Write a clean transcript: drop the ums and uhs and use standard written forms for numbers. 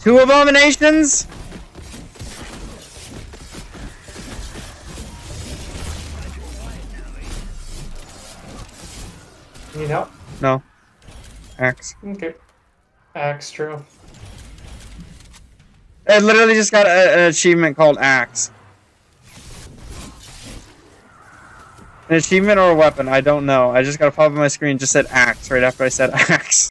2 abominations? Need help? No. Axe. Okay. Axe, true. I literally just got an achievement called Axe. An achievement or a weapon, I don't know. I just got a pop up on my screen, just said Axe right after I said Axe.